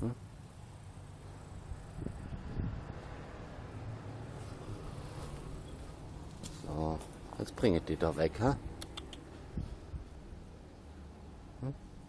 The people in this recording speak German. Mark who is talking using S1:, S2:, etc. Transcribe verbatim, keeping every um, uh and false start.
S1: Hm? So, jetzt bringe ich die da weg, ha? Hm?